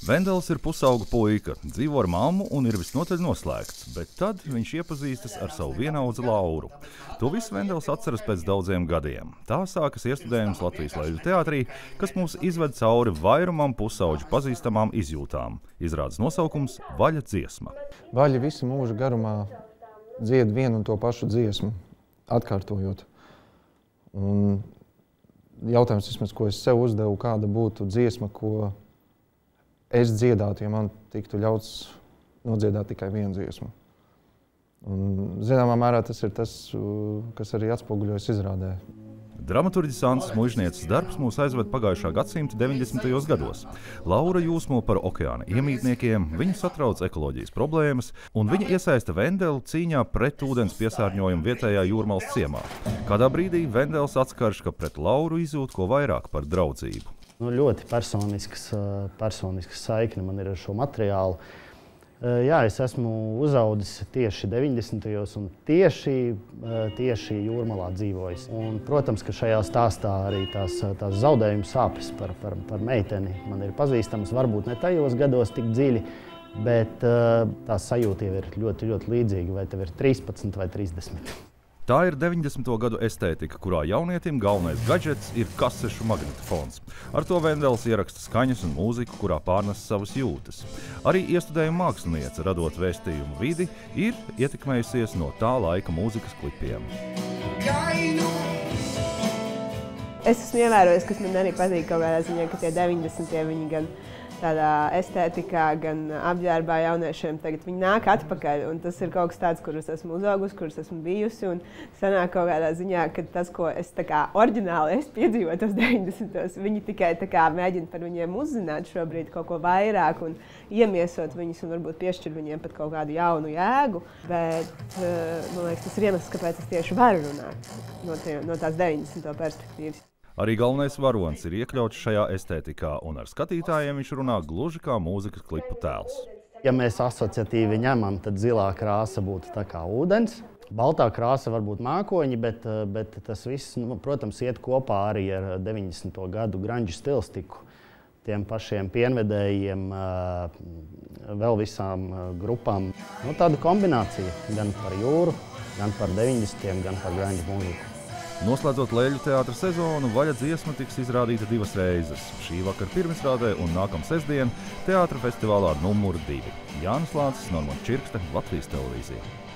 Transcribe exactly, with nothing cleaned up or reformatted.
Vendels ir pusauga puika, dzīvo ar mammu un ir visnotaļ noslēgts, bet tad viņš iepazīstas ar savu vienaudzi Lauru. To visu Vendels atceras pēc daudziem gadiem. Tā sākas iestudējums Latvijas Leļu teātrī, kas mūs izved cauri vairumam pusauģu pazīstamām izjūtām. Izrādes nosaukums Vaļa dziesma. Vaļa visu mūžu garumā dzied vienu un to pašu dziesmu, atkārtojot. Un jautājums, vismaz, ko es sev uzdevu, kāda būtu dziesma, ko es dziedātu, ja man tiktu ļauts nodziedāt tikai vienu dziesmu. Un, zināmā mērā tas ir tas, kas arī atspoguļojas izrādē. Dramaturģis Antas Muižnieces darbs mūs aizved pagājušā gadsimta deviņdesmitajos gados. Laura jūsmo par okeāna iemītniekiem, viņa satrauc ekoloģijas problēmas, un viņa iesaista Vendeli cīņā pret ūdens piesārņojumu vietējā Jūrmalas ciemā. Kādā brīdī Vendels atskarš, ka pret Lauru izjūt ko vairāk par draudzību. Nu, ļoti personisks, personisks saikne man ir ar šo materiālu. Jā, es esmu uzaudzis tieši deviņdesmitajos un tieši, tieši Jūrmalā dzīvojis. Un, protams, ka šajā stāstā arī tās, tās zaudējuma sāpes par, par, par meiteni man ir pazīstamas. Varbūt ne tajos gados tik dziļi, bet tās sajūta jau ir ļoti, ļoti līdzīga, vai tev ir trīspadsmit vai trīsdesmit. Tā ir deviņdesmito gadu estētika, kurā jaunietim galvenais gadžets ir kasešu magnetofons. Ar to Vendels ieraksta skaņas un mūziku, kurā pārnes savas jūtas. Arī iestudējuma māksliniece, radot vēstījumu vidi, ir ietekmējusies no tā laika mūzikas klipiem. Es esmu ievērojis, kas man arī patīk kaut kādā ziņā, ka tie deviņdesmitie viņi gan tādā estētikā, gan apģērbā jauniešiem tagad viņi nāk atpakaļ. Un tas ir kaut kas tāds, kurus esmu uzaugusi, kurus esmu bijusi. Un sanāk kaut kādā ziņā, ka tas, ko es tā kā oriģināli es piedzīvoju tos deviņdesmitos, viņi tikai tā kā mēģina par viņiem uzzināt šobrīd kaut ko vairāk un iemiesot viņus un varbūt piešķir viņiem pat kaut kādu jaunu jēgu. Bet, man liekas, tas ir iemesls, kāpēc es tieši varu runāt no, tie, no tās deviņdesmito perspektīvas. Arī galvenais varonis ir iekļauts šajā estētikā, un ar skatītājiem viņš runā gluži kā mūzikas klipu tēls. Ja mēs asociatīvi ņemam, tad zilā krāsa būtu tā kā ūdens. Baltā krāsa varbūt mākoņi, bet, bet tas viss, nu, protams, iet kopā arī ar deviņdesmito gadu grunge stilistiku. Tiem pašiem pienvedējiem, vēl visām grupām. Nu, tāda kombinācija gan par jūru, gan par deviņdesmitiem, gan par grunge mūziku. Noslēdzot Leļu teātra sezonu, Vaļa dziesma tiks izrādīta divas reizes. Šī vakar pirmizrādē un nākamā sestdien teātra festivālā numur divi. Jānis Lācis, Normons Čirkste, Latvijas televīzija.